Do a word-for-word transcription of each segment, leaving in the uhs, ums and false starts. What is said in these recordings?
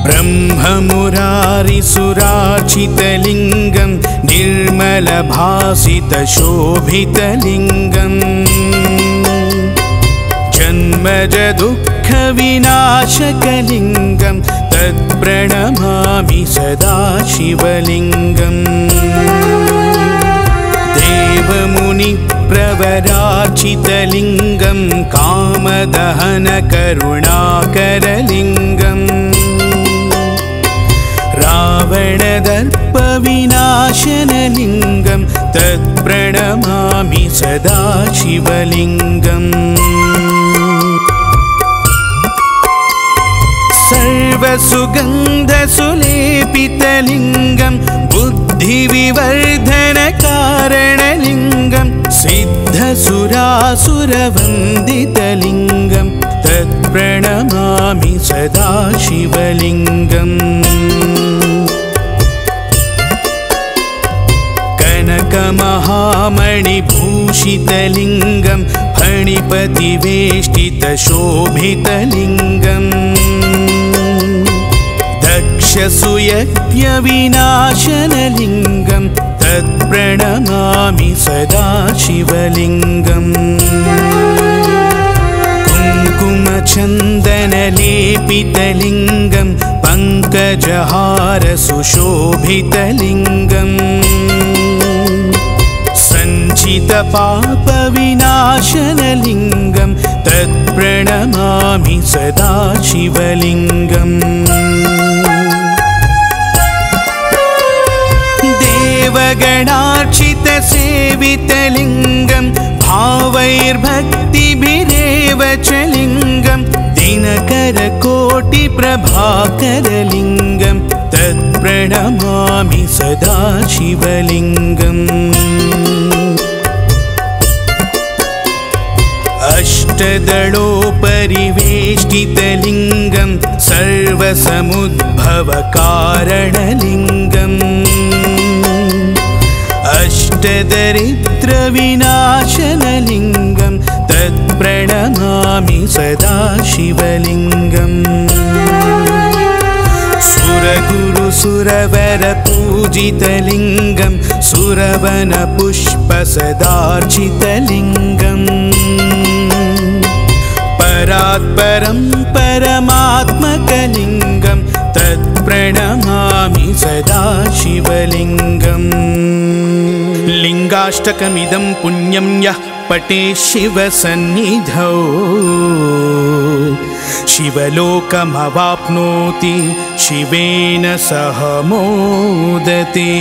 ब्रह्ममुरारिसुरार्चितलिङ्गं निर्मलभासितशोभितलिङ्गम् जन्मजदुःखविनाशकलिङ्गं तत्प्रणमामि सदा शिवलिङ्गम् देवमुनिप्रवरार्चितलिङ्गं कामदहनकरुणाकरलिङ्गम् रावणदर्पविनाशनलिङ्गं तत्प्रणमामि सदा शिवलिङ्गम् सर्वसुगन्धसुलेपितलिङ्गं बुद्धिविवर्धनकारणलिङ्गं सिद्धसुरासुरवन्दितलिङ्गं तत्प्रणमामि सदा शिवलिङ्गम् कनकमहामणिभूषितलिङ्गं फणिपतिवेष्टितशोभितलिङ्गम् दक्षसुयज्ञविनाशनलिङ्गं तत्प्रणमामि सदा शिवलिङ्गम् कुङ्कुमचन्दनलेपितलिङ्गं पङ्कजहारसुशोभितलिङ्गम् सञ्चितपापविनाशनलिङ्गं तत्प्रणमामि सदा शिवलिङ्गम् देवगणार्चितसेवितलिङ्गं भावैर्भक्तिभिरेव च लिङ्गं दिनकरकोटिप्रभाकरलिङ्गं तत्प्रणमामि सदा शिवलिङ्गम् अष्टदलोपरिवेष्टितलिङ्गं सर्वसमुद्भवकारणलिङ्गम् अष्टदरिद्रविनाशनलिङ्गं तत्प्रणमामि सदा शिवलिङ्गम् सुरगुरुसुरवरपूजितलिङ्गं सुरवनपुष्पसदार्चितलिङ्गम् परात्परं परमात्मकलिङ्गं तत्प्रणमामि सदा शिवलिङ्गम् लिङ्गाष्टकमिदं पुण्यं यः पठेत् शिवसन्निधौ शिवलोकमवाप्नोति शिवेन सह मोदते।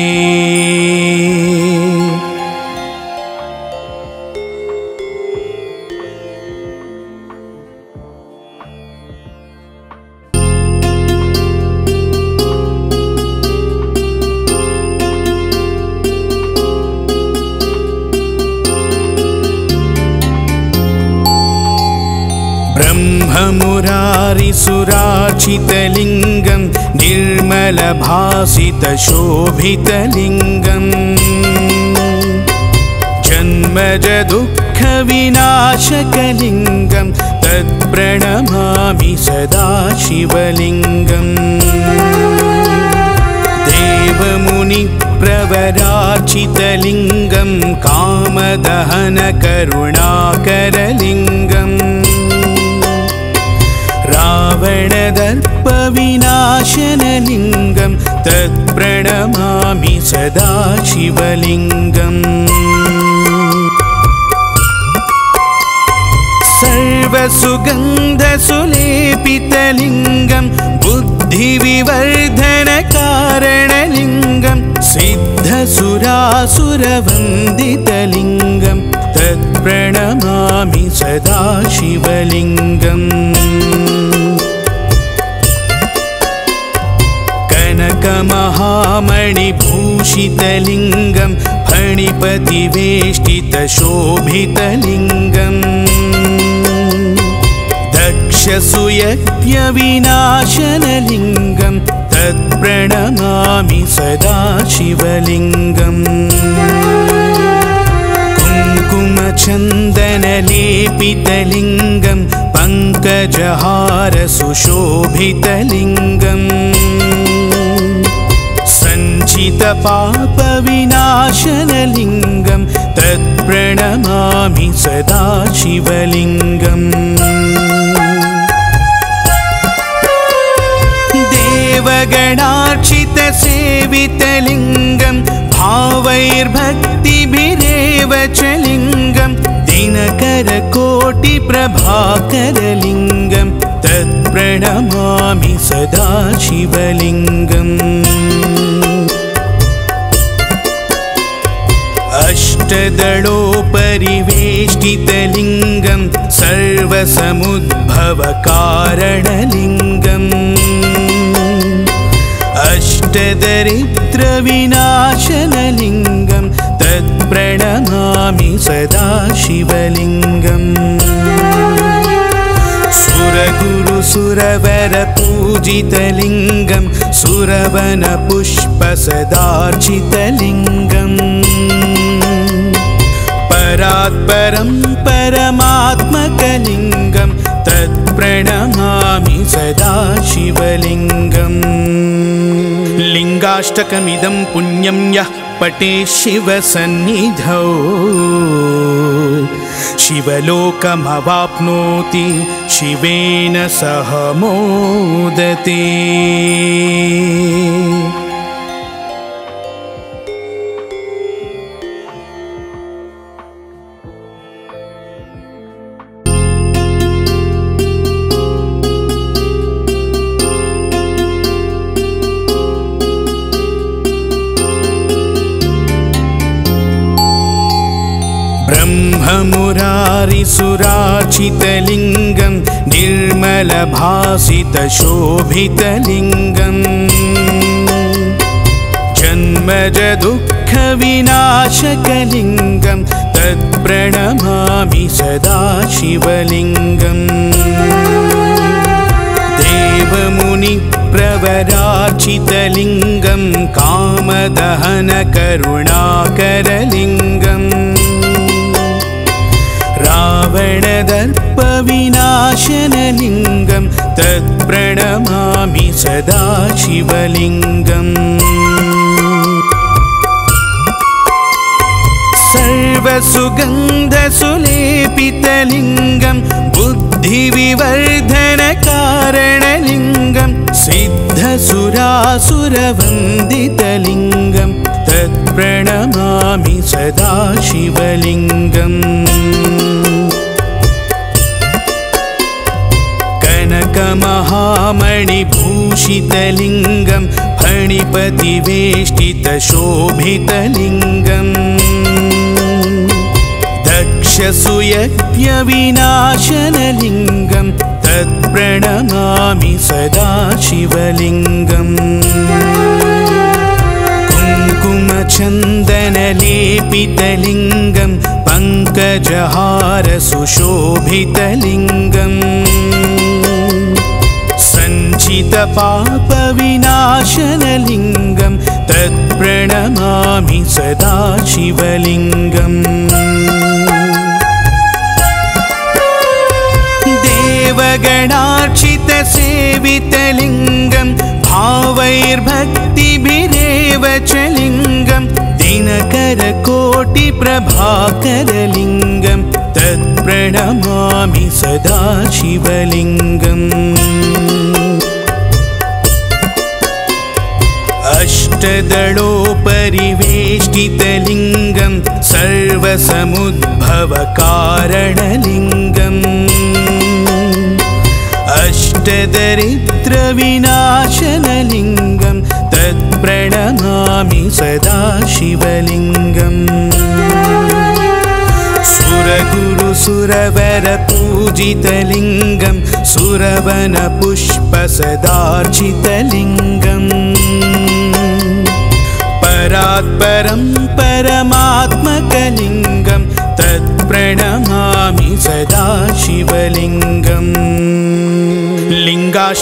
ब्रह्ममुरारिसुरार्चितलिङ्गं निर्मलभासितशोभितलिङ्गम् जन्मजदुःखविनाशकलिङ्गं तत्प्रणमामि सदा शिवलिङ्गम् देवमुनिप्रवरार्चितलिङ्गं कामदहनकरुणाकरलिङ्गम् रावणदर्पविनाशनलिङ्गं तत्प्रणमामि सदा शिवलिङ्गम् सर्वसुगन्धसुलेपितलिङ्गं बुद्धिविवर्धनकारणलिङ्गं सिद्धसुरासुरवन्दितलिङ्गं तत्प्रणमामि सदा शिवलिङ्गम् कनकमहामणिभूषितलिङ्गं फणिपतिवेष्टितशोभितलिङ्गम् दक्षसुयज्ञविनाशनलिङ्गं तत्प्रणमामि सदा शिवलिङ्गम् कुङ्कुमचन्दनलेपितलिङ्गं पङ्क पङ्कजहार सुशोभितलिङ्गम् सञ्चितपापविनाशनलिङ्गं तत्प्रणमामि सदा शिवलिङ्गम् देवगणार्चितसेवितलिङ्गं भावैर्भक्तिभिरेव च लिङ्गं दिनकरकोटिप्रभाकरलिङ्गं तत्प्रणमामि सदा शिवलिङ्गम् अष्टदलोपरिवेष्टितलिङ्गं सर्वसमुद्भवकारणलिङ्गम् अष्टदरिद्रविनाशनलिङ्गं तत्प्रणमामि सदा शिवलिङ्गम् सुरगुरुसुरवरपूजितलिङ्गं सुरवनपुष्पसदार्चितलिङ्गम् परात्परं परमात्मकलिङ्गं तत्प्रणमामि सदा शिवलिङ्गम् लिङ्गाष्टकमिदं पुण्यं यः पठेत् शिवसन्निधौ शिवलोकमवाप्नोति शिवेन सह मोदते। ब्रह्ममुरारिसुरार्चितलिङ्गं निर्मलभासितशोभितलिङ्गं जन्मजदुःखविनाशकलिङ्गं तत्प्रणमामि सदा शिवलिङ्गम् देवमुनिप्रवरार्चितलिङ्गं कामदहनकरुणाकरलिङ्गम् रावणदर्पविनाशनलिङ्गं तत्प्रणमामि सदा शिवलिङ्गम् सर्वसुगन्धसुलेपितलिङ्गं बुद्धिविवर्धनकारणलिङ्गं सिद्धसुरासुरवन्दितलिङ्गं तत्प्रणमामि सदा शिवलिङ्गम् कनकमहामणिभूषितलिङ्गं फणिपतिवेष्टितशोभितलिङ्गम् दक्षसुयज्ञविनाशनलिङ्गं तत्प्रणमामि सदा शिवलिङ्गम् कुङ्कुमचन्दनलेपितलिङ्गं पङ्कजहार सुशोभितलिङ्गम् सञ्चितपापविनाशनलिङ्गं तत्प्रणमामि सदा शिवलिङ्गम् देवगणार्चितसेवितलिङ्गं भावैर्भक्तिभिरेव च लिङ्गं दिनकरकोटिप्रभाकरलिङ्गं तत्प्रणमामि सदा शिवलिङ्गम् अष्टदलोपरिवेष्टितलिङ्गं सर्वसमुद्भवकारणलिङ्गम् अष्टदरिद्रविनाशनलिङ्गं तत्प्रणमामि सदा शिवलिङ्गम् सुरगुरुसुरवरपूजितलिङ्गं सुरवनपुष्पसदार्चितलिङ्गम् परात्परं परमात्मकलिङ्गं तत्प्रणमामि सदा शिवलिङ्गम्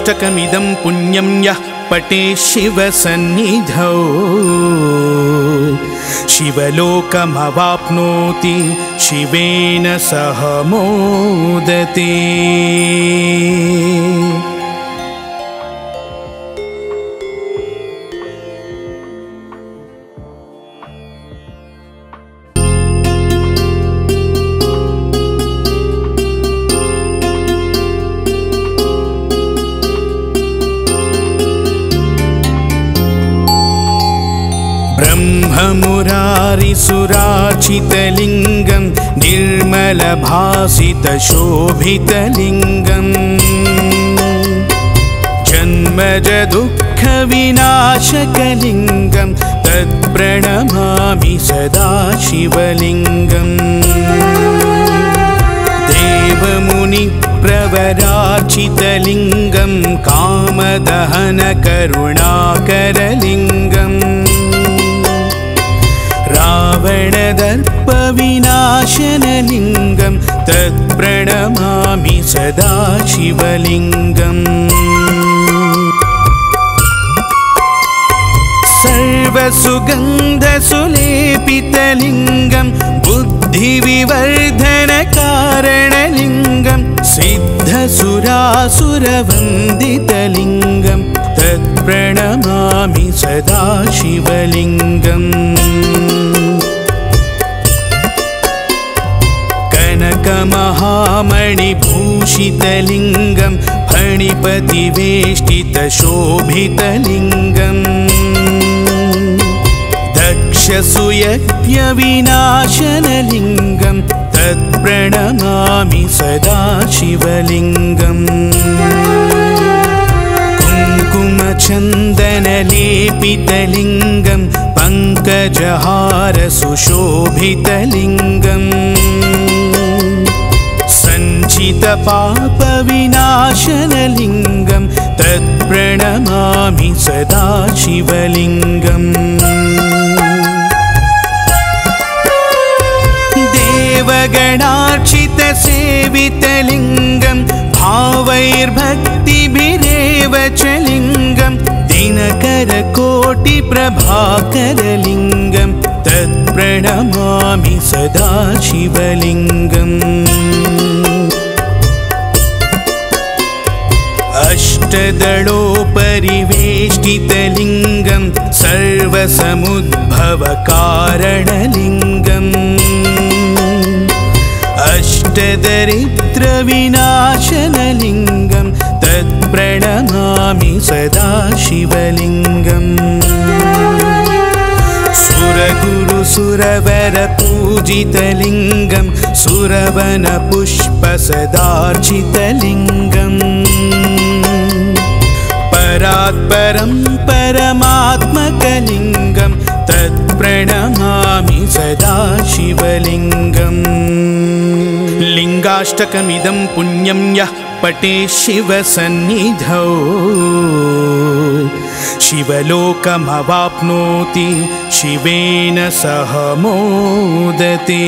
लिङ्गाष्टकमिदं पुण्यं यः पठेत् शिवसन्निधौ शिवलोकमवाप्नोति शिवेन सह मोदते। ब्रह्ममुरारिसुरार्चितलिङ्गं निर्मलभासितशोभितलिङ्गम् जन्मजदुःखविनाशकलिङ्गं तत्प्रणमामि सदा शिवलिङ्गम्। देवमुनिप्रवरार्चितलिङ्गं कामदहनकरुणाकरलिङ्गम् रावणदर्पविनाशनलिङ्गं तत्प्रणमामि सदा शिवलिङ्गम्। सर्वसुगन्धसुलेपितलिङ्गं बुद्धिविवर्धनकारणलिङ्गं सिद्धसुरासुरवन्दितलिङ्गं तत्प्रणमामि सदा शिवलिङ्गम्। कनकमहामणिभूषितलिङ्गं फणिपतिवेष्टितशोभितलिङ्गम् दक्षसुयज्ञविनाशनलिङ्गं तत्प्रणमामि सदा शिवलिङ्गम्। कुङ्कुमचन्दनलेपितलिङ्गं पङ्कजहारसुशोभितलिङ्गम् सञ्चितपापविनाशनलिङ्गं तत्प्रणमामि सदा शिवलिङ्गम्। देवगणार्चितसेवितलिङ्गं भावैर्भक्तिभिरेव च लिङ्गं दिनकरकोटिप्रभाकरलिङ्गं तत्प्रणमामि सदा शिवलिङ्गम्। अष्टदलोपरिवेष्टितलिङ्गं सर्वसमुद्भवकारणलिङ्गम् अष्टदरिद्रविनाशनलिङ्गं तत्प्रणमामि सदा शिवलिङ्गम्। सुरगुरुसुरवरपूजितलिङ्गं सुरवनपुष्पसदार्चितलिङ्गम् परात्परं परमात्मकलिङ्गं तत्प्रणमामि सदा शिवलिङ्गम्। लिङ्गाष्टकमिदं पुण्यं यः पठेत् शिवसन्निधौ शिवलोकमवाप्नोति शिवेन सह मोदते।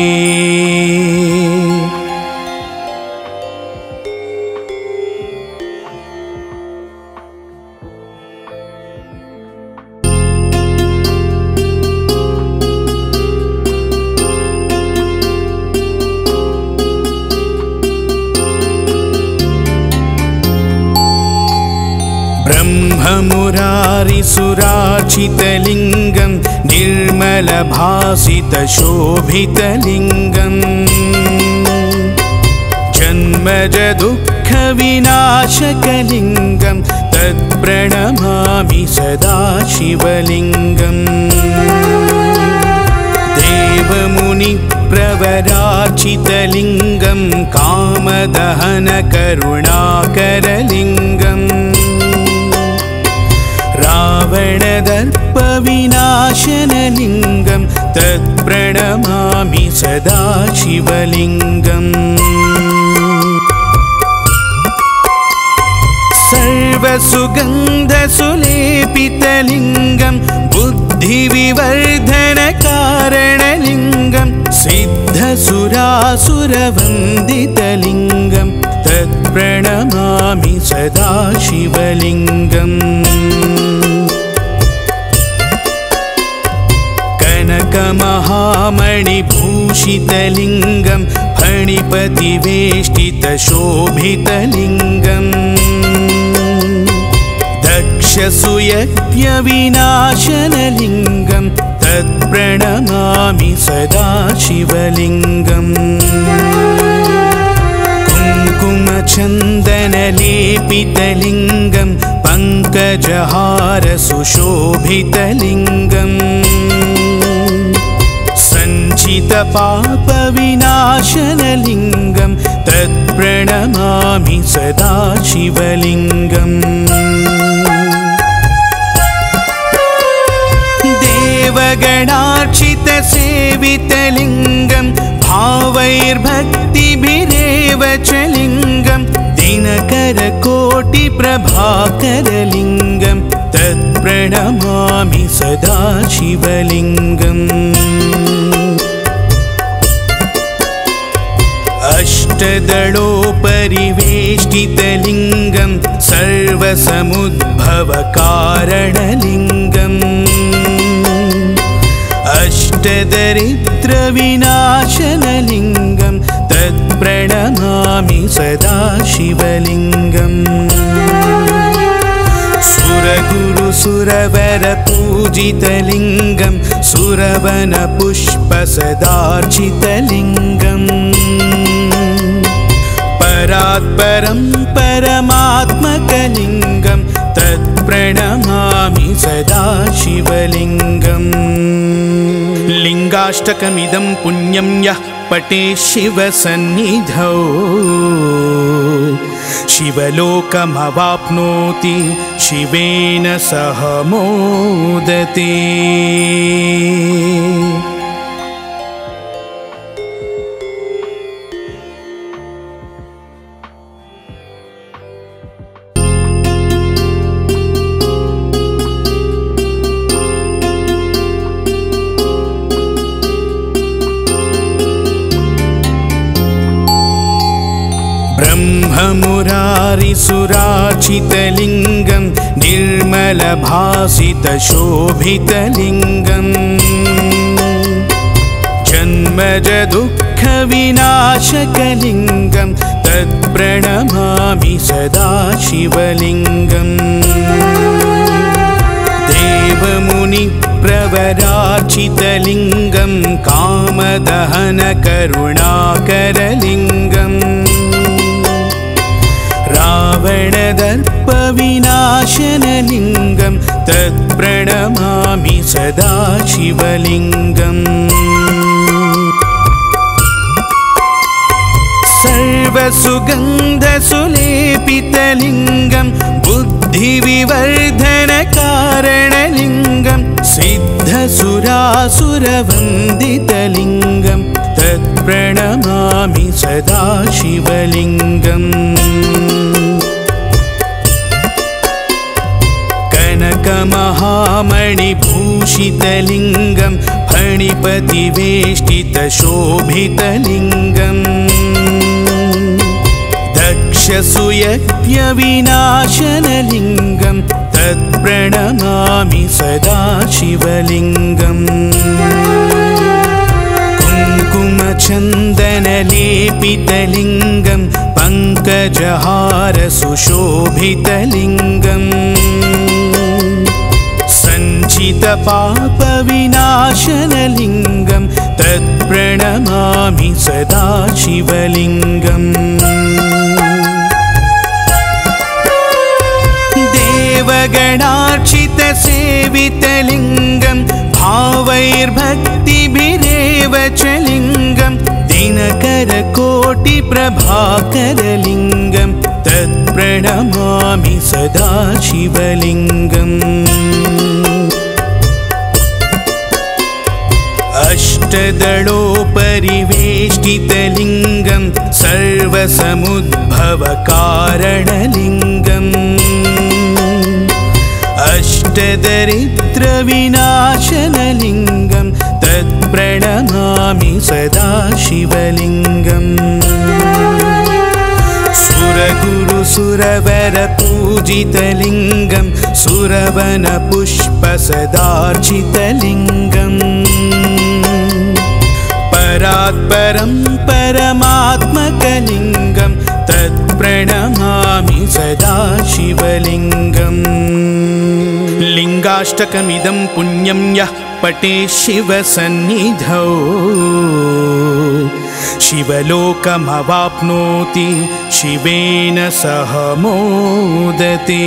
ब्रह्ममुरारिसुरार्चितलिङ्गं निर्मलभासितशोभितलिङ्गम् जन्मजदुःखविनाशकलिङ्गं तत्प्रणमामि सदा शिवलिङ्गम्। देवमुनिप्रवरार्चितलिङ्गं कामदहनकरुणाकरलिङ्गम् रावणदर्पविनाशनलिङ्गं तत्प्रणमामि सदा शिवलिङ्गम्। सर्वसुगन्धसुलेपितलिङ्गं बुद्धिविवर्धनकारणलिङ्गं सिद्धसुरासुरवन्दितलिङ्गं तत्प्रणमामि सदा शिवलिङ्गम्। कनकमहामणिभूषितलिङ्गं फणिपतिवेष्टितशोभितलिङ्गम् दक्षसूयज्ञविनाशनलिङ्गं तत्प्रणमामि सदा शिवलिङ्गम् कुङ्कुमचन्दनलेपितलिङ्गं पङ्कजहारसुशोभितलिङ्गम् सञ्चितपापविनाशनलिङ्गं तत्प्रणमामि सदा शिवलिङ्गम् देवगणार्चितसेवितलिङ्गं भावैर्भक्तिभिरेव च लिङ्गं दिनकरकोटिप्रभाकरलिङ्गं तत्प्रणमामि सदा शिवलिङ्गम् अष्टदलोपरिवेष्टितलिङ्गं सर्वसमुद्भवकारणलिङ्गम् अष्टदरिद्रविनाशनलिङ्गं तत्प्रणमामि सदा शिवलिङ्गम् सुरगुरुसुरवरपूजितलिङ्गं सुरवनपुष्पसदार्चितलिङ्गम् परात्परं परमात्मकलिङ्गं तत्प्रणमामि सदा शिवलिङ्गम् लिङ्गाष्टकमिदं पुण्यं यः पठेत् शिवसन्निधौ शिवलोकमवाप्नोति शिवेन सह मोदते। ब्रह्ममुरारिसुरार्चितलिङ्गं निर्मलभासितशोभितलिङ्गम् जन्मजदुःखविनाशकलिङ्गं तत्प्रणमामि सदा शिवलिङ्गम् देवमुनिप्रवरार्चितलिङ्गं कामदहनकरुणाकरलिङ्गम् रावणदर्पविनाशनलिङ्गं तत्प्रणमामि सदा शिवलिङ्गम् सर्वसुगन्धसुलेपितलिङ्गं बुद्धिविवर्धनकारणलिङ्गं सिद्धसुरासुरवन्दितलिङ्गं तत्प्रणमामि सदा शिवलिङ्गम् कनकमहामणिभूषितलिङ्गं फणिपतिवेष्टितशोभितलिङ्गम् दक्षसूयज्ञविनाशनलिङ्गं तत्प्रणमामि सदा शिवलिङ्गम् कुङ्कुमचन्दनलेपितलिङ्गं पङ्कजहारसुशोभितलिङ्गम् सञ्चितपापविनाशनलिङ्गं तत्प्रणमामि सदा शिवलिङ्गम् देवगणार्चितसेवितलिङ्गं भावैर्भक्तिभिरेव च लिङ्गं दिनकरकोटिप्रभाकरलिङ्गं तत्प्रणमामि सदा शिवलिङ्गम् अष्टदलोपरिवेष्टितलिङ्गं सर्वसमुद्भवकारणलिङ्गम् अष्टदरिद्रविनाशनलिङ्गं तत्प्रणमामि सदा शिवलिङ्गम् सुरगुरुसुरवरपूजितलिङ्गं सुरवनपुष्पसदार्चितलिङ्गम् परात्परं परमात्मकलिङ्गं तत्प्रणमामि सदा शिवलिङ्गम् लिङ्गाष्टकमिदं पुण्यं यः पठेत् शिवसन्निधौ शिवलोकमवाप्नोति शिवेन सह मोदते।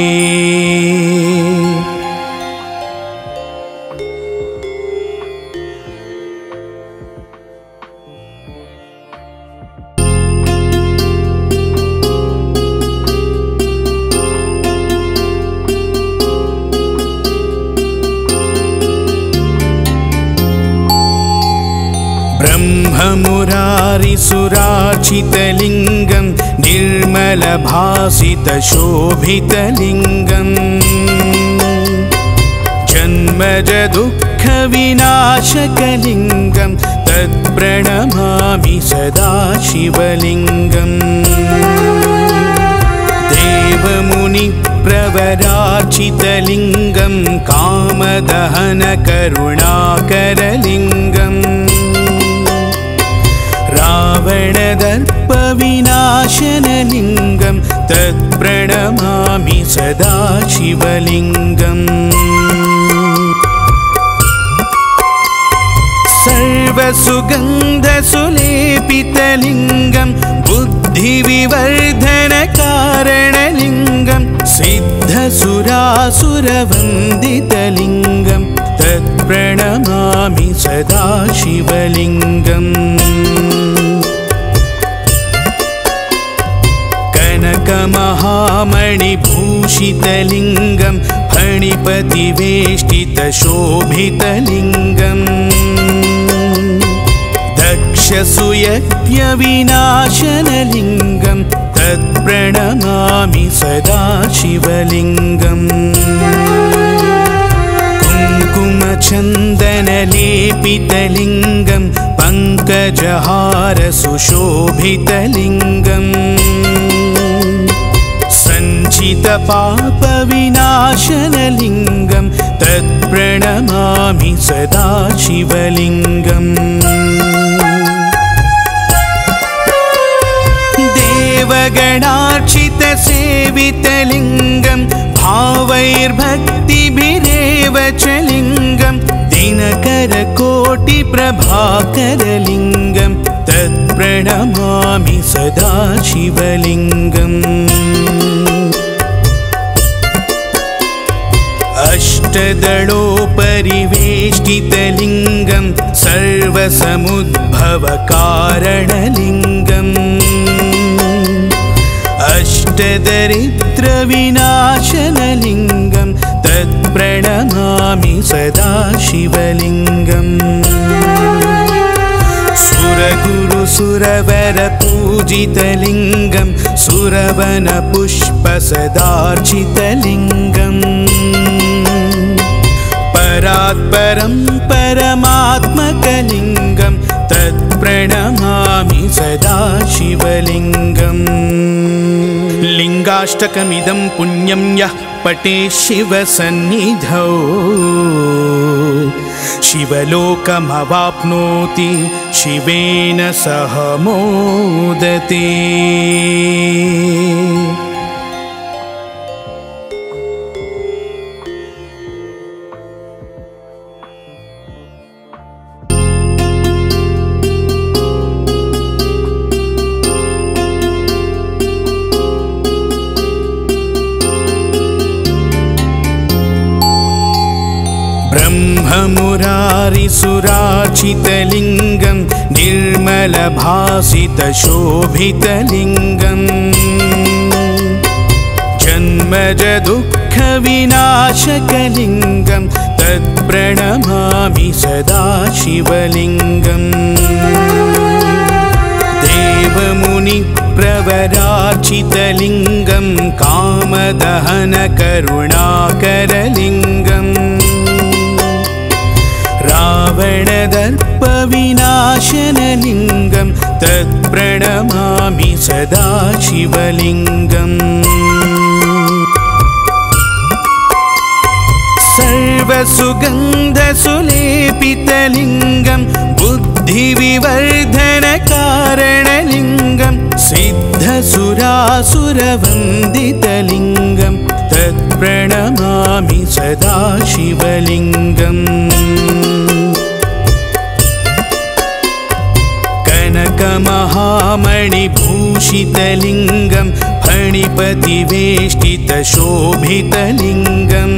ब्रह्ममुरारिसुरार्चितलिङ्गं निर्मलभासितशोभितलिङ्गम् जन्मजदुःखविनाशकलिङ्गं तत्प्रणमामि सदा शिवलिङ्गम् देवमुनिप्रवरार्चितलिङ्गं कामदहनकरुणाकरलिङ्गम् रावणदर्पविनाशनलिङ्गं तत्प्रणमामि सदा शिवलिङ्गम् सर्वसुगन्धसुलेपितलिङ्गं बुद्धिविवर्धनकारणलिङ्गं सिद्धसुरासुरवन्दितलिङ्गं तत्प्रणमामि सदा शिवलिङ्गम् कनकमहामणिभूषितलिङ्गं फणिपतिवेष्टितशोभितलिङ्गम् दक्षसुयज्ञविनाशनलिङ्गं तत्प्रणमामि सदा शिवलिङ्गम् कुङ्कुमचन्दनलेपितलिङ्गं पङ्कजहारसुशोभितलिङ्गम् सञ्चितपापविनाशनलिङ्गं तत्प्रणमामि सदा शिवलिङ्गम् देवगणार्चितसेवितलिङ्गं भावैर्भक्तिभिरेव च लिङ्गं दिनकरकोटिप्रभाकरलिङ्गं तत्प्रणमामि सदा शिवलिङ्गम् अष्टदलोपरिवेष्टितलिङ्गं सर्वसमुद्भवकारणलिङ्गम् अष्टदरिद्रविनाशनलिङ्गं तत्प्रणमामि सदा शिवलिङ्गम् सुरगुरुसुरवरपूजितलिङ्गं सुरवनपुष्पसदार्चितलिङ्गम् परात्परं परमात्मकलिङ्गं तत्प्रणमामि सदा शिवलिङ्गम् लिङ्गाष्टकमिदं पुण्यं यः पठेत् शिवसन्निधौ शिवलोकमवाप्नोति शिवेन सह मोदते। ब्रह्ममुरारिसुरार्चितलिङ्गं निर्मलभासितशोभितलिङ्गम् जन्मजदुःखविनाशकलिङ्गं तत्प्रणमामि सदा शिवलिङ्गम् देवमुनिप्रवरार्चितलिङ्गं कामदहनकरुणाकरलिङ्गम् रावणदर्पविनाशनलिङ्गं तत् तत्प्रणमामि सदा शिवलिङ्गम् सर्वसुगन्धसुलेपितलिङ्गं बुद्धिविवर्धनकारणलिङ्गं सिद्धसुरासुरवन्दितलिङ्गं तत्प्रणमामि सदा शिवलिङ्गम् कनकमहामणिभूषितलिङ्गं फणिपतिवेष्टितशोभितलिङ्गम्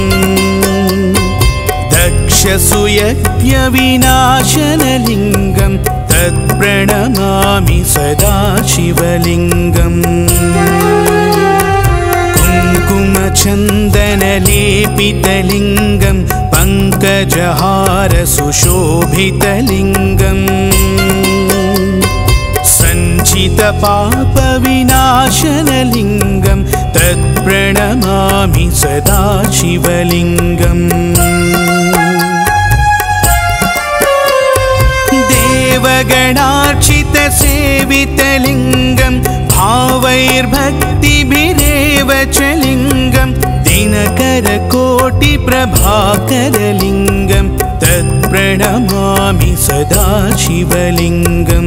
दक्षसुयज्ञविनाशनलिङ्गं तत्प्रणमामि सदा शिवलिङ्गम् कुङ्कुमचन्दनलेपितलिङ्गं पङ्कजहारसुशोभितलिङ्गम् सञ्चितपापविनाशनलिङ्गं तत्प्रणमामि सदा शिवलिङ्गम् देवगणार्चितसेवितलिङ्गं भावैर्भक्तिभिरेव च लिङ्गं दिनकरकोटिप्रभाकरलिङ्गं तत्प्रणमामि सदा शिवलिङ्गम्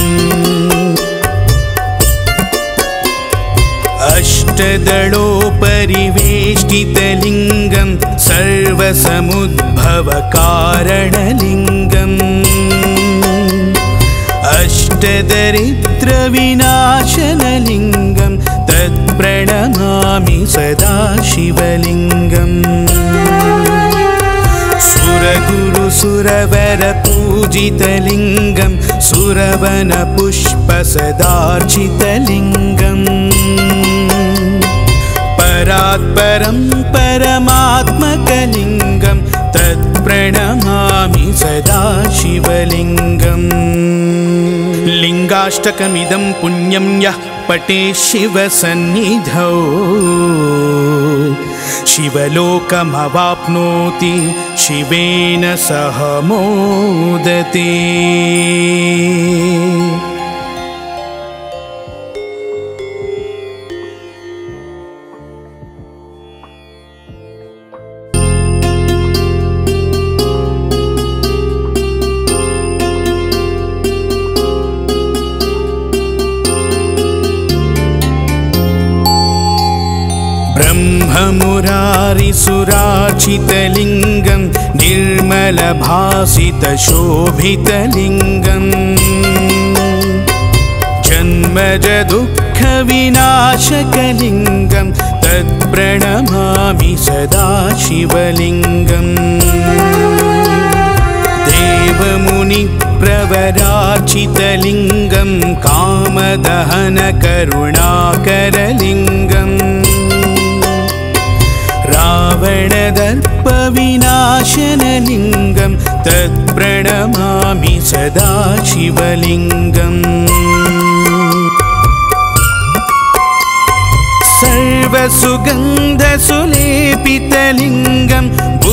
अष्टदलोपरिवेष्टितलिङ्गं सर्वसमुद्भवकारणलिङ्गम् अष्टदरिद्रविनाशनलिङ्गं तत्प्रणमामि सदा शिवलिङ्गम् सुरगुरुसुरवरपूजितलिङ्गं सुरवनपुष्पसदार्चितलिङ्गम् परात्परं परमात्मकलिङ्गं तत्प्रणमामि सदा शिवलिङ्गम् लिङ्गाष्टकमिदं पुण्यं यः पठेत् शिवसन्निधौ शिवलोकमवाप्नोति शिवेन सह मोदते। ब्रह्ममुरारिसुरार्चितलिङ्गं निर्मलभासितशोभितलिङ्गम् जन्मजदुःखविनाशकलिङ्गं तत्प्रणमामि सदा शिवलिङ्गम् देवमुनिप्रवरार्चितलिङ्गं कामदहनकरुणाकरलिङ्गम् रावणदर्पविनाशनलिङ्गं तत्प्रणमामि सदा शिवलिङ्गम् सर्वसुगन्धसुलेपितलिङ्गं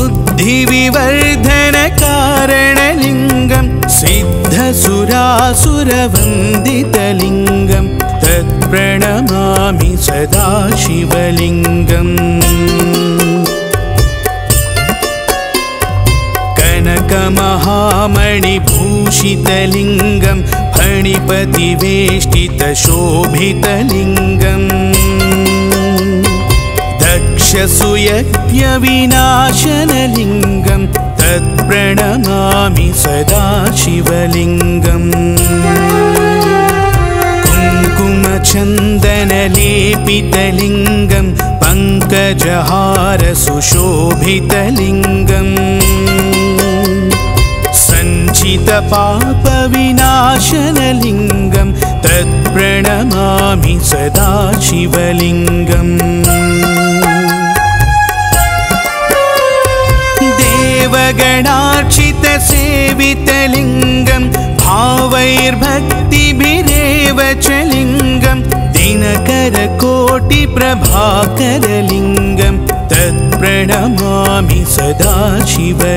बुद्धिविवर्धनकारणलिङ्गं सिद्धसुरासुरवन्दितलिङ्गं तत्प्रणमामि सदा शिवलिङ्गम् कनकमहामणिभूषितलिङ्गं फणिपतिवेष्टितशोभितलिङ्गम् दक्षसुयज्ञविनाशनलिङ्गं तत्प्रणमामि सदा शिवलिङ्गम् कुङ्कुमचन्दनलेपितलिङ्गं पङ्कजहारसुशोभितलिङ्गम् सञ्चितपापविनाशनलिङ्गं तत्प्रणमामि सदा शिवलिङ्गम् देवगणार्चितसेवितलिङ्गं भावैर्भक्तिभिरेव च लिङ्गं दिनकरकोटिप्रभाकरलिङ्गं तत्प्रणमामि सदा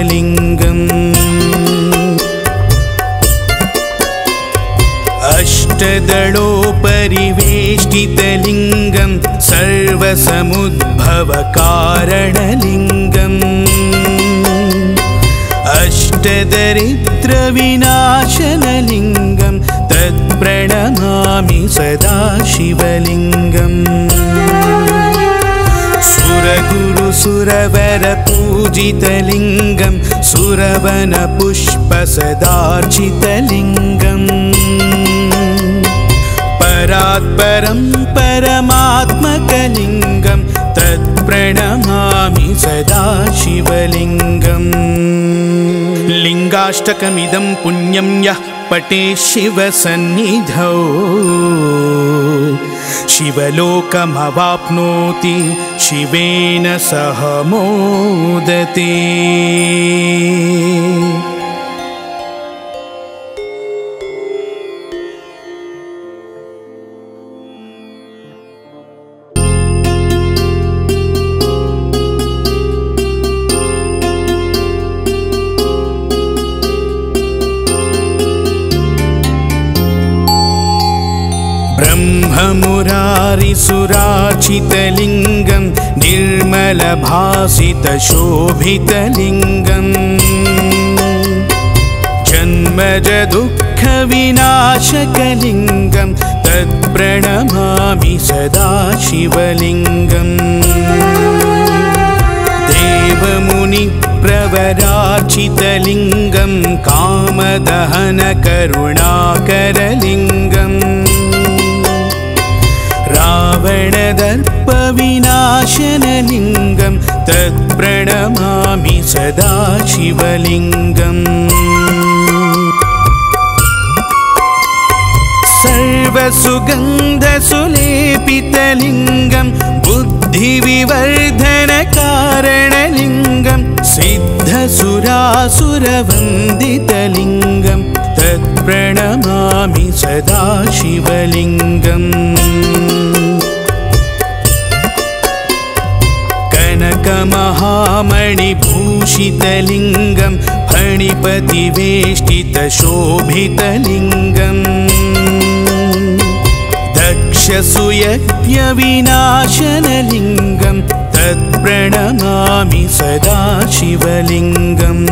शिवलिङ्गम् अष्टदलोपरिवेष्टितलिङ्गं सर्वसमुद्भवकारणलिङ्गम् अष्टदरिद्रविनाशनलिङ्गं तत्प्रणमामि सदा शिवलिङ्गम् सुरगुरुसुरवरपूजितलिङ्गं सुरवनपुष्पसदार्चितलिङ्गम् परात्परं परमात्मकलिङ्गं तत्प्रणमामि सदा शिवलिङ्गम् लिङ्गाष्टकमिदं पुण्यं यः पठेत् शिवसन्निधौ शिवलोकमवाप्नोति शिवेन सह मोदते। ब्रह्ममुरारिसुरार्चितलिङ्गं निर्मलभासितशोभितलिङ्गम् जन्मजदुःखविनाशकलिङ्गं तत्प्रणमामि सदा शिवलिङ्गम् देवमुनिप्रवरार्चितलिङ्गं कामदहनकरुणाकरलिङ्गम् रावणदर्पविनाशनलिङ्गं तत्प्रणमामि सदा शिवलिङ्गम् सर्वसुगन्धसुलेपितलिङ्गं बुद्धिविवर्धनकारणलिङ्गं सिद्धसुरासुरवन्दितलिङ्गं तत्प्रणमामि सदा शिवलिङ्गम् कनकमहामणिभूषितलिङ्गं फणिपतिवेष्टितशोभितलिङ्गम् दक्षसुयज्ञविनाशनलिङ्गं तत्प्रणमामि सदा शिवलिङ्गम्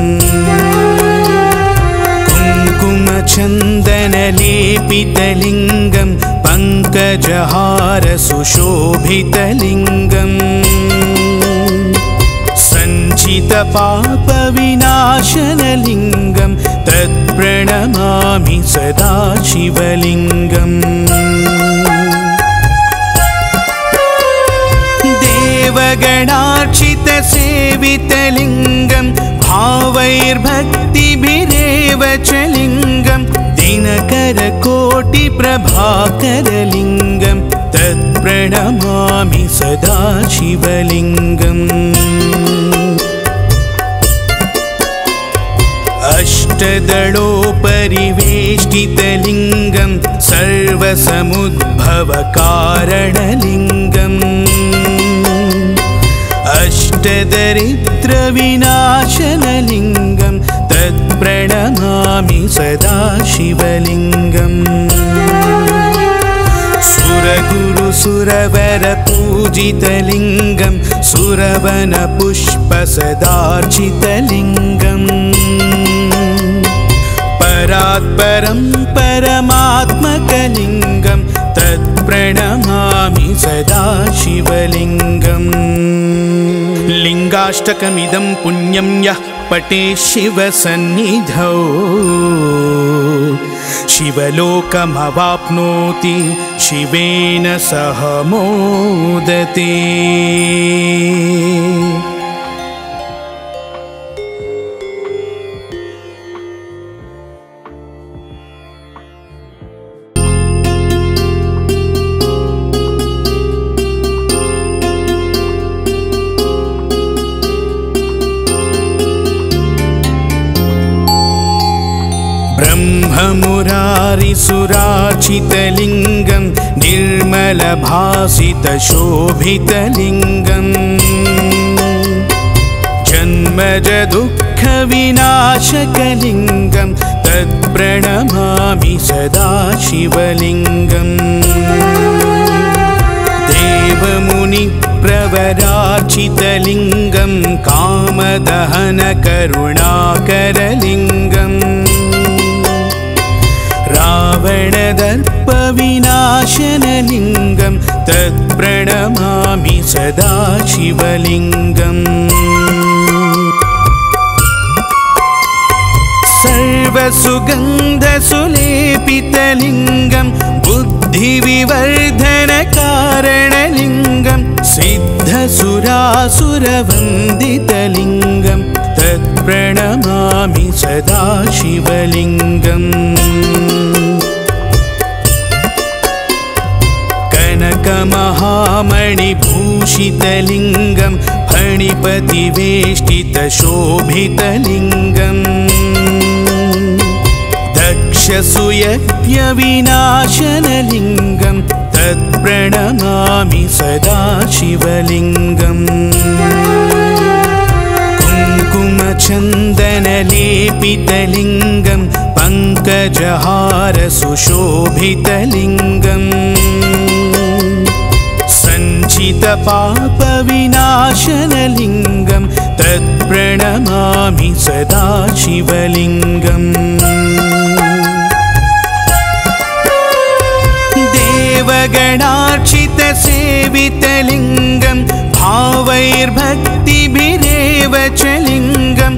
कुङ्कुमचन्दनलेपितलिङ्गं पङ्कजहारसुशोभितलिङ्गम् सञ्चितपापविनाशनलिङ्गं तत्प्रणमामि सदा शिवलिङ्गम् देवगणार्चितसेवितलिङ्गं भावैर्भक्तिभिरेव च लिङ्गं दिनकरकोटिप्रभाकरलिङ्गं तत्प्रणमामि सदा शिवलिङ्गम् अष्टदलोपरिवेष्टितलिङ्गं सर्वसमुद्भवकारणलिङ्गम् अष्टदरिद्रविनाशनलिङ्गं तत्प्रणमामि सदा शिवलिङ्गम् सुरगुरुसुरवरपूजितलिङ्गं सुरवनपुष्पसदार्चितलिङ्गम् परात्परं परमात्मकलिङ्गं तत्प्रणमामि सदा शिवलिङ्गम् लिङ्गाष्टकमिदं पुण्यं यः पठेत् शिवसन्निधौ शिवलोकमवाप्नोति शिवेन सह मोदते। ब्रह्ममुरारिसुरार्चितलिङ्गं निर्मलभासितशोभितलिङ्गम् जन्मजदुःखविनाशकलिङ्गं तत्प्रणमामि सदा शिवलिङ्गम् देवमुनिप्रवरार्चितलिङ्गं कामदहनकरुणाकरलिङ्गम् रावणदर्पविनाशनलिङ्गं तत्प्रणमामि सदा शिवलिङ्गम् सर्वसुगन्धसुलेपितलिङ्गं बुद्धिविवर्धनकारणलिङ्गं सिद्धसुरासुरवन्दितलिङ्गं तत्प्रणमामि सदा शिवलिङ्गम् कनकमहामणिभूषितलिङ्गं फणिपतिवेष्टितशोभितलिङ्गम् दक्षसूयज्ञविनाशनलिङ्गं तत्प्रणमामि सदा शिवलिङ्गम् कुङ्कुमचन्दनलेपितलिङ्गं पङ्कजहारसुशोभितलिङ्गम् सञ्चितपापविनाशनलिङ्गं तत्प्रणमामि सदा शिवलिङ्गम् देवगणार्चितसेवितलिङ्गं भावैर्भक्तिभिरेव च लिङ्गं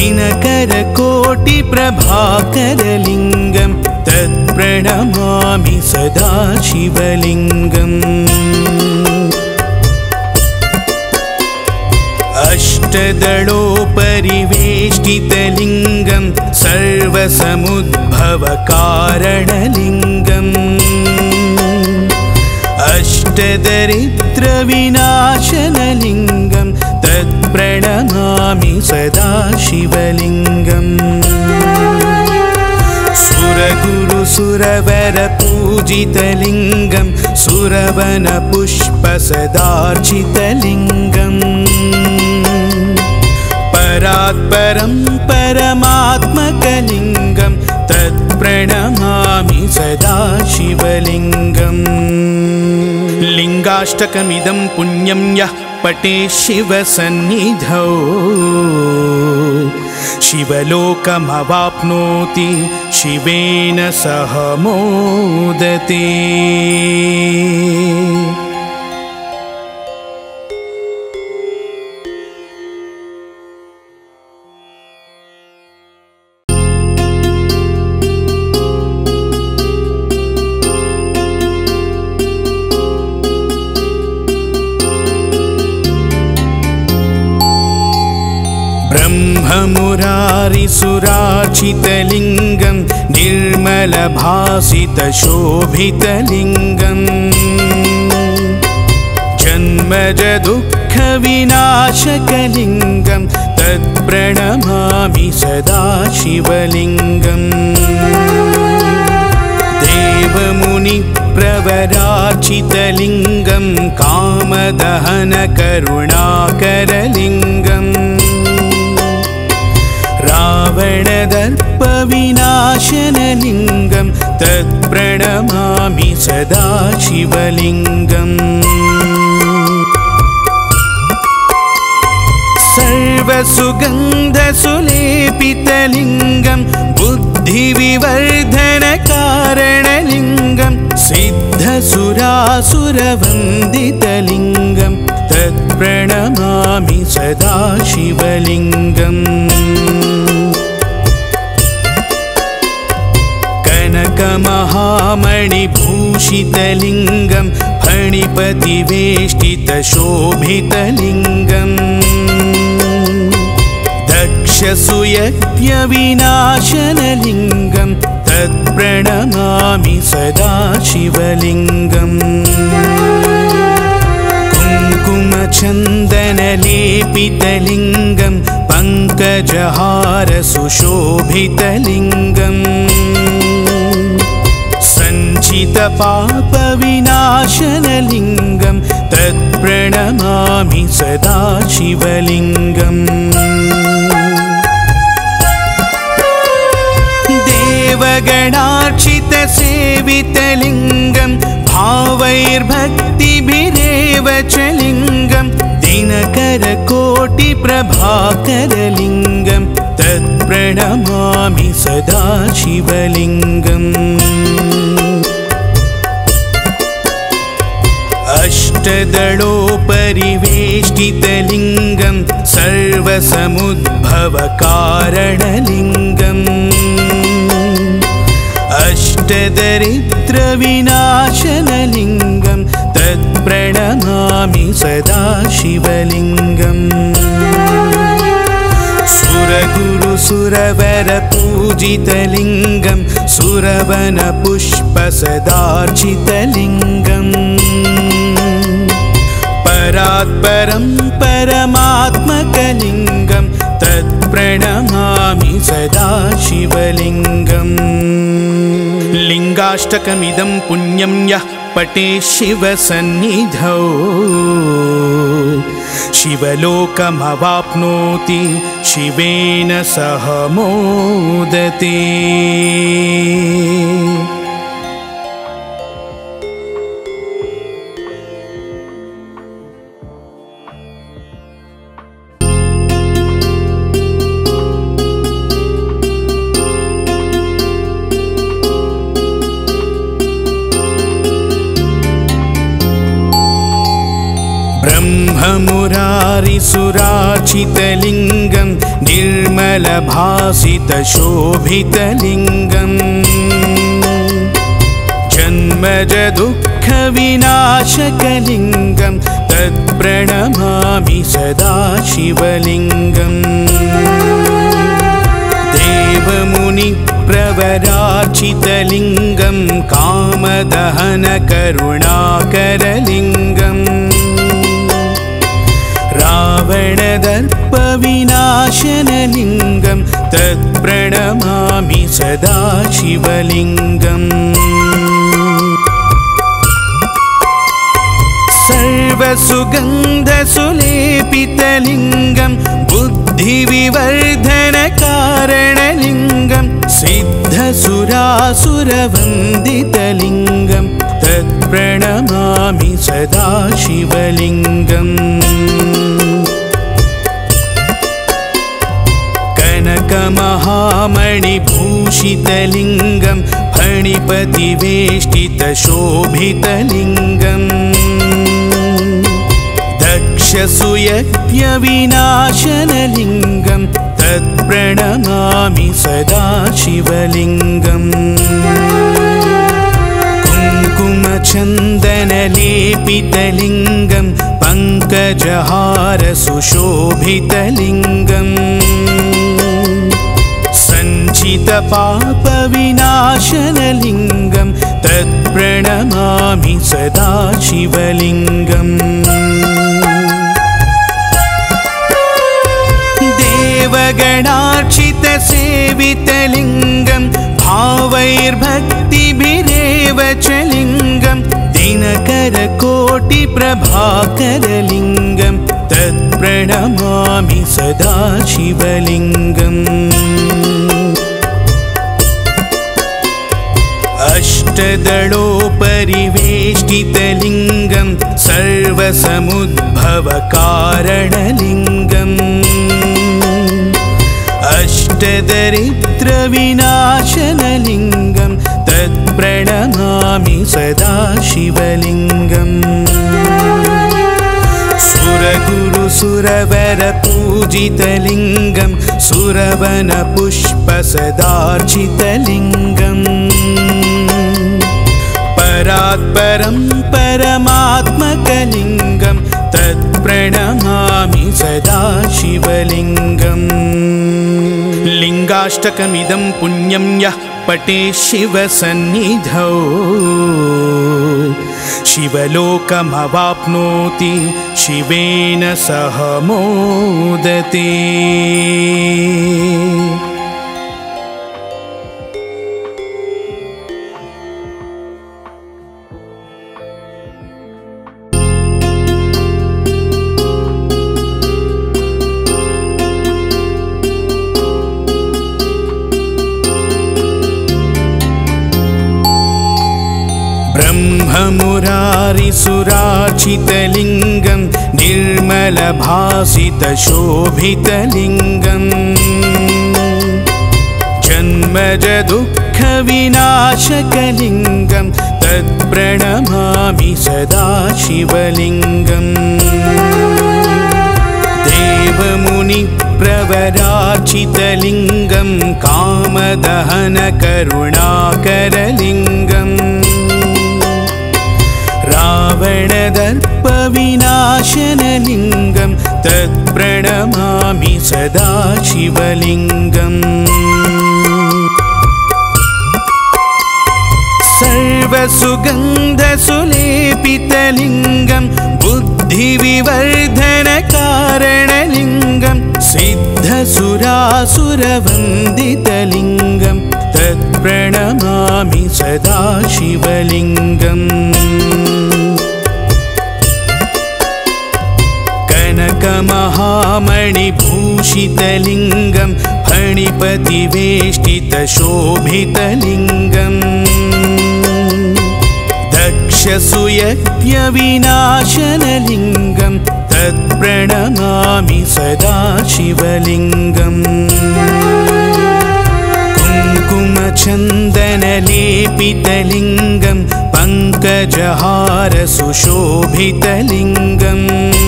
दिनकरकोटिप्रभाकरलिङ्गं तत्प्रणमामि सदा शिवलिङ्गम् अष्टदलोपरिवेष्टितलिङ्गं सर्वसमुद्भवकारणलिङ्गम् अष्टदरिद्रविनाशनलिङ्गं तत्प्रणमामि सदा शिवलिङ्गम् सुरगुरुसुरवरपूजितलिङ्गं सुरवनपुष्पसदार्चितलिङ्गम् परात्परं परमात्मकलिङ्गं तत्प्रणमामि सदा शिवलिङ्गम् लिङ्गाष्टकमिदं पुण्यं यः पठेत् शिवसन्निधौ शिवलोकमवाप्नोति शिवेन सह मोदते। ब्रह्ममुरारिसुरार्चितलिङ्गं निर्मलभासितशोभितलिङ्गं जन्मजदुःखविनाशकलिङ्गं तत्प्रणमामि सदा शिवलिङ्गम् देवमुनिप्रवरार्चितलिङ्गं कामदहनकरुणाकरलिङ्गम् रावणदर्पविनाशनलिङ्गं तत्प्रणमामि सदा शिवलिङ्गम् सर्वसुगन्धसुलेपितलिङ्गं बुद्धिविवर्धनकारणलिङ्गं सिद्धसुरासुरवन्दितलिङ्गं तत्प्रणमामि सदा शिवलिङ्गम् कनकमहामणिभूषितलिङ्गं फणिपतिवेष्टितशोभितलिङ्गम् दक्षसूयज्ञविनाशनलिङ्गं तत्प्रणमामि सदा शिवलिङ्गम् कुङ्कुमचन्दनलेपितलिङ्गं पङ्कजहारसुशोभितलिङ्गम् सञ्चितपापविनाशनलिङ्गं तत्प्रणमामि सदा शिवलिङ्गम् देवगणार्चितसेवितलिङ्गं भावैर्भक्तिभिरेव च लिङ्गं दिनकरकोटिप्रभाकरलिङ्गं तत्प्रणमामि सदा शिवलिङ्गम्। अष्टदलोपरिवेष्टितलिङ्गं सर्वसमुद्भवकारणलिङ्गम् अष्टदरिद्रविनाशनलिङ्गं तत्प्रणमामि सदा शिवलिङ्गम्। सुरगुरुसुरवरपूजितलिङ्गं सुरवनपुष्पसदार्चितलिङ्गम् परात्परं परमात्मकलिङ्गं तत्प्रणमामि सदा शिवलिङ्गम्। लिङ्गाष्टकमिदं पुण्यं यः पठेत् शिवसन्निधौ शिवलोकमवाप्नोति शिवेन सह मोदते। ब्रह्ममुरारिसुरार्चितलिङ्गं निर्मलभासितशोभितलिङ्गं जन्मजदुःखविनाशकलिङ्गं तत्प्रणमामि सदा शिवलिङ्गम्। देवमुनिप्रवरार्चितलिङ्गं कामदहनकरुणाकरलिङ्गम् रावणदर्पविनाशनलिङ्गं तत्प्रणमामि सदा शिवलिङ्गम्। सर्वसुगन्धसुलेपितलिङ्गं बुद्धिविवर्धनकारणलिङ्गं सिद्धसुरासुरवन्दितलिङ्गं तत्प्रणमामि सदा शिवलिङ्गम्। कनकमहामणिभूषितलिङ्गं फणिपतिवेष्टितशोभितलिङ्गम् दक्षसुयज्ञविनाशनलिङ्गं तत्प्रणमामि सदा शिवलिङ्गम्। कुङ्कुमचन्दनलेपितलिङ्गं पङ्कजहारसुशोभितलिङ्गम् सञ्चितपापविनाशनलिङ्गं तत्प्रणमामि सदा शिवलिङ्गम्। देवगणार्चितसेवितलिङ्गं भावैर्भक्तिभिरेव च लिङ्गं दिनकरकोटिप्रभाकरलिङ्गं तत्प्रणमामि सदा शिवलिङ्गम्। अष्टदलोपरिवेष्टितलिङ्गं सर्वसमुद्भवकारणलिङ्गम् अष्टदरिद्रविनाशनलिङ्गं तत्प्रणमामि सदा शिवलिङ्गम्। सुरगुरुसुरवरपूजितलिङ्गं सुरवनपुष्पसदार्चितलिङ्गम् परात्परं परमात्मकलिङ्गं तत्प्रणमामि सदा शिवलिङ्गम्। लिङ्गाष्टकमिदं पुण्यं यः पठेत् शिवसन्निधौ शिवलोकमवाप्नोति शिवेन सह मोदते। ब्रह्ममुरारिसुरार्चितलिङ्गं निर्मलभासितशोभितलिङ्गम् जन्मजदुःखविनाशकलिङ्गं तत्प्रणमामि सदा शिवलिङ्गम् देवमुनिप्रवरार्चितलिङ्गं कामदहनकरुणाकरलिङ्गम् रावणदर्पविनाशनलिङ्गं तत्प्रणमामि सदा शिवलिङ्गम् सर्वसुगन्धसुलेपितलिङ्गं बुद्धिविवर्धनकारणलिङ्गं सिद्धसुरासुरवन्दितलिङ्गं तत्प्रणमामि सदा शिवलिङ्गम् कनकमहामणिभूषितलिङ्गं फणिपतिवेष्टितशोभितलिङ्गम् दक्षसुयज्ञविनाशनलिङ्गं तत्प्रणमामि सदा शिवलिङ्गम् कुङ्कुमचन्दनलेपितलिङ्गं पङ्कजहारसुशोभितलिङ्गम्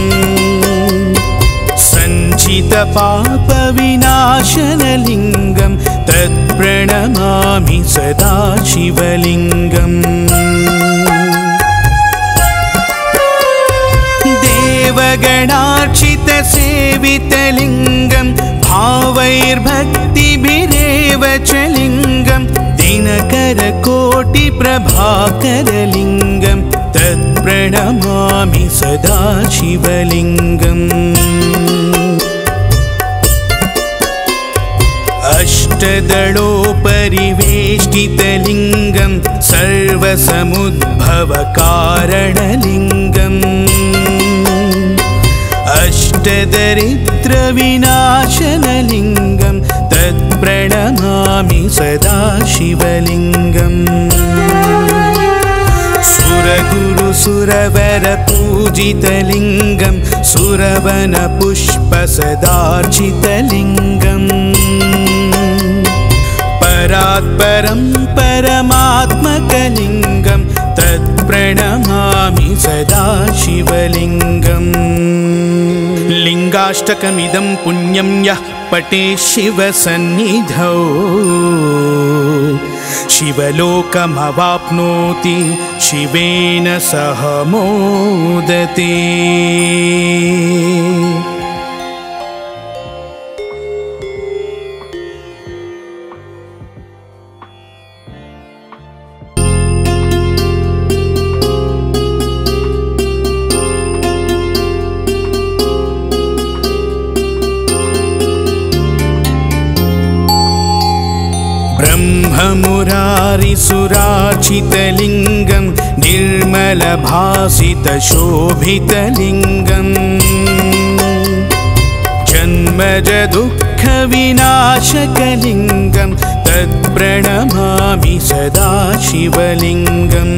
सञ्चितपापविनाशनलिङ्गं तत्प्रणमामि सदा शिवलिङ्गम् देवगणार्चितसेवितलिङ्गं भावैर्भक्तिभिरेव च लिङ्गं दिनकरकोटिप्रभाकरलिङ्गं तत्प्रणमामि सदा शिवलिङ्गम् अष्टदलोपरिवेष्टितलिङ्गं सर्वसमुद्भवकारणलिङ्गम् अष्टदरिद्रविनाशनलिङ्गं तत्प्रणमामि सदा शिवलिङ्गम् सुरगुरुसुरवरपूजितलिङ्गं सुरवनपुष्पसदार्चितलिङ्गम् परात्परं परमात्मकलिङ्गं तत्प्रणमामि सदा शिवलिङ्गम् लिङ्गाष्टकमिदं पुण्यं यः पठेत् शिवसन्निधौ शिवलोकमवाप्नोति शिवेन सह मोदते। ब्रह्ममुरारिसुरार्चितलिङ्गं निर्मलभासितशोभितलिङ्गम् जन्मजदुःखविनाशकलिङ्गं तत्प्रणमामि सदा शिवलिङ्गम्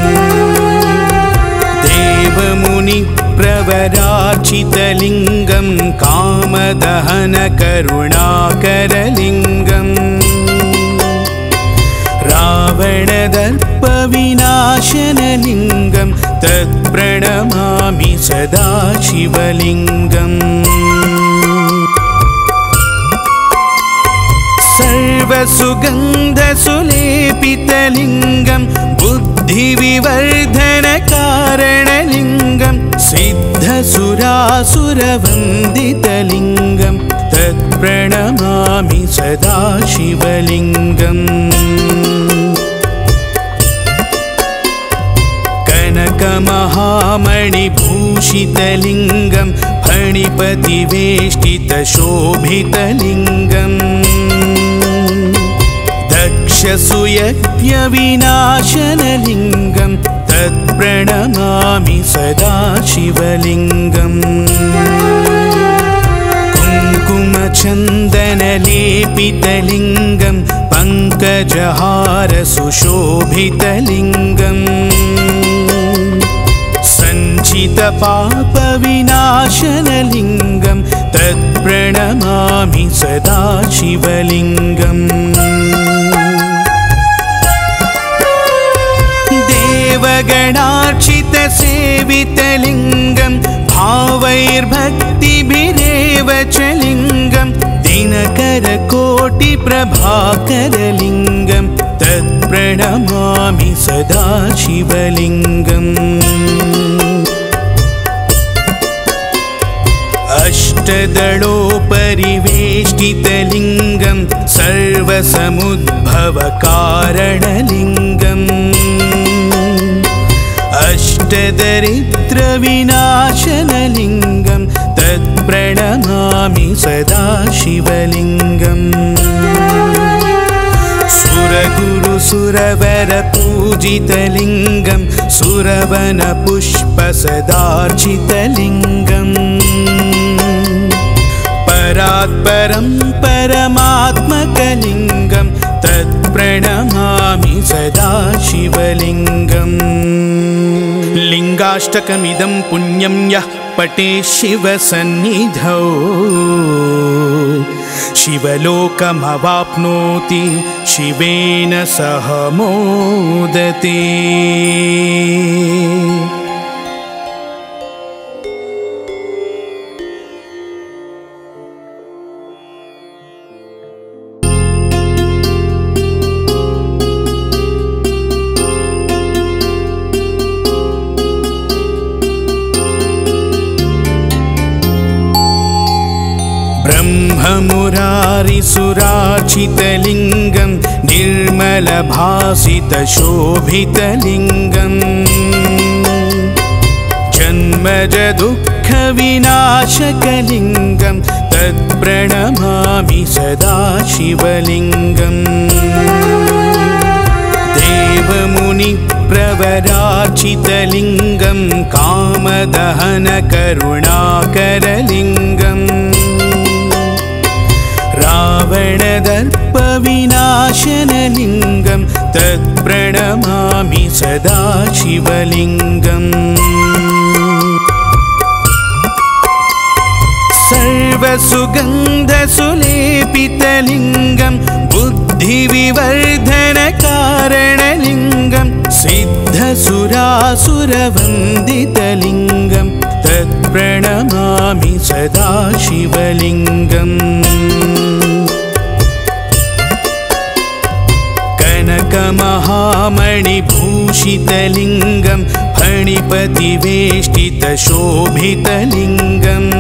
देवमुनिप्रवरार्चितलिङ्गं कामदहनकरुणाकरलिङ्गम् रावणदर्पविनाशनलिङ्गं तत्प्रणमामि सदा शिवलिङ्गम् सर्वसुगन्धसुलेपितलिङ्गं बुद्धिविवर्धनकारणलिङ्गं सिद्धसुरासुरवन्दितलिङ्गं तत्प्रणमामि सदा शिवलिङ्गम् कनकमहामणिभूषितलिङ्गं फणिपतिवेष्टितशोभितलिङ्गम् दक्षसुयज्ञविनाशनलिङ्गं तत्प्रणमामि सदा शिवलिङ्गम् कुङ्कुमचन्दनलेपितलिङ्गं पङ्कजहार सुशोभितलिङ्गम् सञ्चितपापविनाशनलिङ्गं तत्प्रणमामि सदा शिवलिङ्गम् देवगणार्चितसेवितलिङ्गं भावैर्भक्तिभिरेव च लिङ्गं दिनकरकोटिप्रभाकरलिङ्गं तत्प्रणमामि सदा शिवलिङ्गम् अष्टदलोपरिवेष्टितलिङ्गं सर्वसमुद्भवकारणलिङ्गम् अष्टदरिद्रविनाशनलिङ्गं तत्प्रणमामि सदा शिवलिङ्गम् सुरगुरुसुरवरपूजितलिङ्गं सुरवनपुष्पसदार्चितलिङ्गम् परात्परं परमात्मकलिङ्गं तत्प्रणमामि सदा शिवलिङ्गम् लिङ्गाष्टकमिदं पुण्यं यः पठेत् शिवसन्निधौ शिवलोकमवाप्नोति शिवेन सह मोदते। ब्रह्ममुरारिसुरार्चितलिङ्गं निर्मलभासितशोभितलिङ्गम् जन्मजदुःखविनाशकलिङ्गं तत्प्रणमामि सदा शिवलिङ्गम् देवमुनिप्रवरार्चितलिङ्गं कामदहनकरुणाकरलिङ्गम् रावणदर्पविनाशनलिङ्गं तत्प्रणमामि सदा शिवलिङ्गम् सर्वसुगन्धसुलेपितलिङ्गं बुद्धिविवर्धनकारणलिङ्गं सिद्धसुरासुरवन्दितलिङ्गं तत्प्रणमामि सदा शिवलिङ्गम् कनकमहामणिभूषितलिङ्गं फणिपतिवेष्टितशोभितलिङ्गम्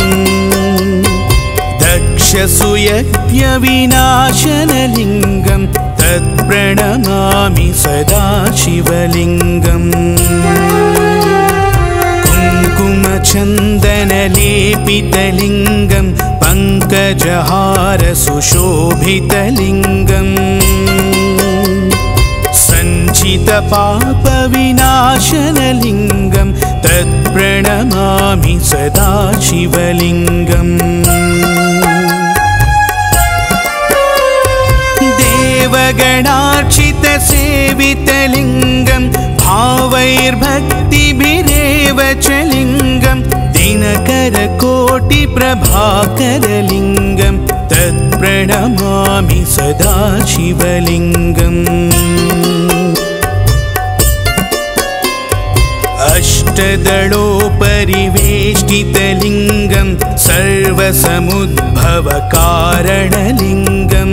दक्षसुयज्ञविनाशनलिङ्गं तत्प्रणमामि सदा शिवलिङ्गम् कुङ्कुमचन्दनलेपितलिङ्गं पङ्कजहार सुशोभितलिङ्गम् सञ्चितपापविनाशनलिङ्गं तत्प्रणमामि सदा शिवलिङ्गम् देवगणार्चितसेवितलिङ्गं भावैर्भक्तिभिरेव च लिङ्गं दिनकरकोटिप्रभाकरलिङ्गं तत्प्रणमामि सदा शिवलिङ्गम् अष्टदलोपरिवेष्टितलिङ्गं सर्वसमुद्भवकारणलिङ्गम्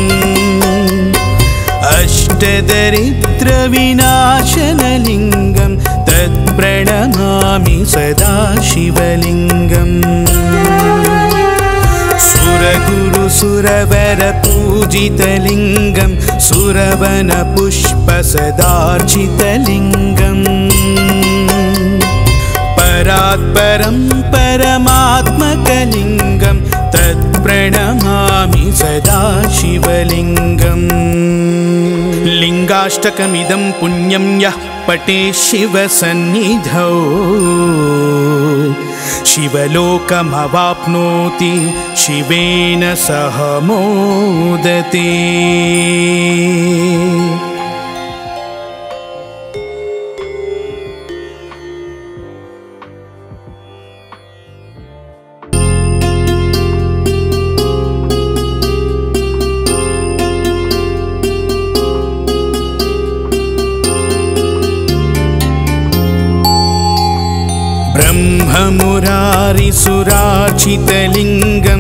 अष्टदरिद्रविनाशनलिङ्गं तत्प्रणमामि सदा शिवलिङ्गम् सुरगुरुसुरवरपूजितलिङ्गं सुरवनपुष्पसदार्चितलिङ्गम् परात्परं परमात्मकलिङ्गं तत्प्रणमामि सदा शिवलिङ्गम् लिङ्गाष्टकमिदं पुण्यं यः पठेत् शिवसन्निधौ शिवलोकमवाप्नोति शिवेन सह मोदते। ब्रह्ममुरारिसुरार्चितलिङ्गं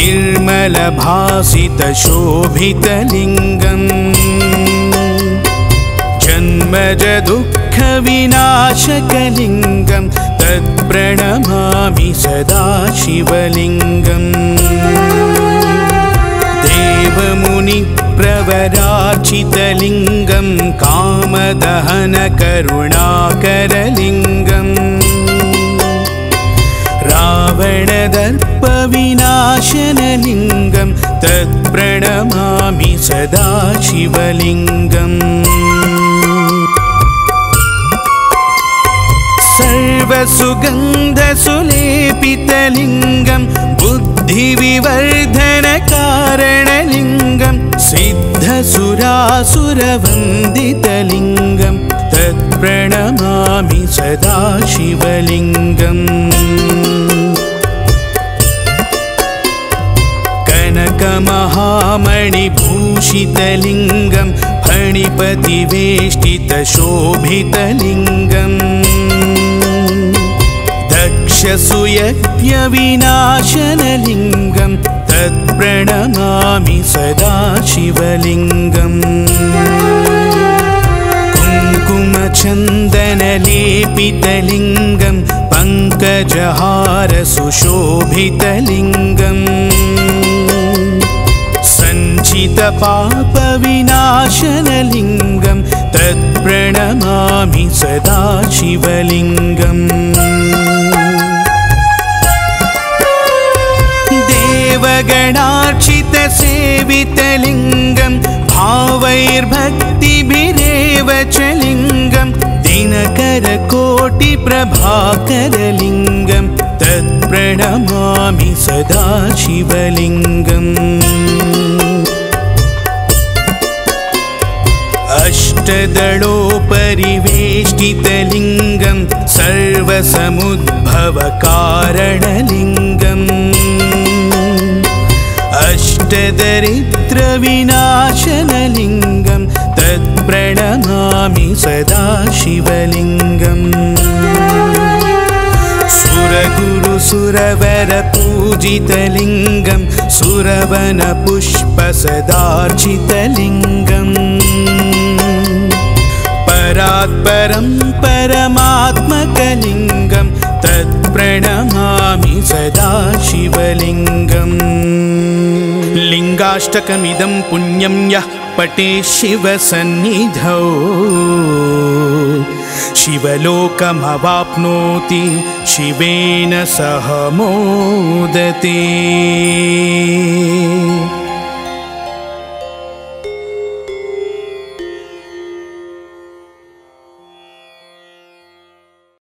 निर्मलभासितशोभितलिङ्गं जन्मजदुःखविनाशकलिङ्गं तत्प्रणमामि सदा शिवलिङ्गम्। देवमुनिप्रवरार्चितलिङ्गं कामदहनकरुणाकरलिङ्गम् रावणदर्पविनाशनलिङ्गं तत्प्रणमामि सदा शिवलिङ्गम्। सर्वसुगन्धसुलेपितलिङ्गं बुद्धिविवर्धनकारणलिङ्गं सिद्धसुरासुरवन्दितलिङ्गं तत्प्रणमामि सदा शिवलिङ्गम्। कनकमहामणिभूषितलिङ्गं फणिपतिवेष्टितशोभितलिङ्गं दक्षसुयज्ञविनाशनलिङ्गं तत्प्रणमामि सदा शिवलिङ्गम्। कुङ्कुमचन्दनलेपितलिङ्गं पङ्कजहारसुशोभितलिङ्गम् सञ्चितपापविनाशनलिङ्गं तत्प्रणमामि सदा शिवलिङ्गम्। देवगणार्चितसेवितलिङ्गं भावैर्भक्तिभिरेव च लिङ्गं दिनकरकोटिप्रभाकरलिङ्गं तत्प्रणमामि सदा शिवलिङ्गम्। अष्टदलोपरिवेष्टितलिङ्गं सर्वसमुद्भवकारणलिङ्गम् अष्टदरिद्रविनाशनलिङ्गं तत्प्रणमामि सदा शिवलिङ्गम्। सुरगुरुसुरवरपूजितलिङ्गं सुरवनपुष्पसदार्चितलिङ्गम् परात्परं परमात्मकलिङ्गं तत्प्रणमामि सदा शिवलिङ्गम्। लिङ्गाष्टकमिदं पुण्यं यः पठेत् शिवसन्निधौ शिवलोकमवाप्नोति शिवेन सह मोदते।